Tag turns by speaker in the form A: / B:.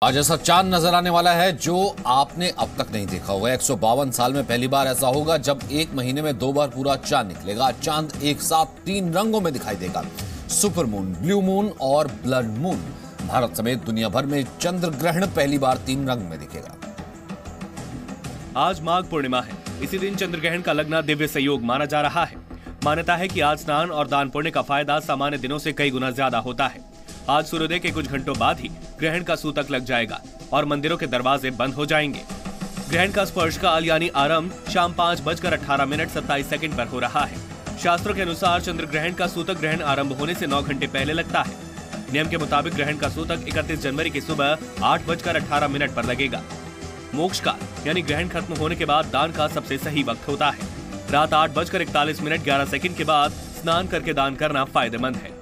A: आज ऐसा चांद नजर आने वाला है जो आपने अब तक नहीं देखा होगा। 152 साल में पहली बार ऐसा होगा जब एक महीने में 2 बार पूरा चांद निकलेगा। चांद एक साथ 3 रंगों में दिखाई देगा, सुपर मून, ब्लू मून और ब्लड मून। भारत समेत दुनिया भर में चंद्र ग्रहण पहली बार 3 रंग में दिखेगा।
B: आज माघ पूर्णिमा है। इसी दिन चंद्र ग्रहण का लगना दिव्य संयोग माना जा रहा है। मान्यता है कि आज स्नान और दान पुण्य का फायदा सामान्य दिनों से कई गुना ज्यादा होता है। आज सूर्योदय के कुछ घंटों बाद ही ग्रहण का सूतक लग जाएगा और मंदिरों के दरवाजे बंद हो जाएंगे। ग्रहण का स्पर्श काल यानी आरंभ शाम 5:18 पर हो रहा है। शास्त्रों के अनुसार चंद्र ग्रहण का सूतक ग्रहण आरंभ होने से 9 घंटे पहले लगता है। नियम के मुताबिक ग्रहण का सूतक 31 जनवरी की सुबह 8:18 पर लगेगा। मोक्ष काल यानी ग्रहण खत्म होने के बाद दान का सबसे सही वक्त होता है। रात 8:41 के बाद स्नान करके दान करना फायदेमंद है।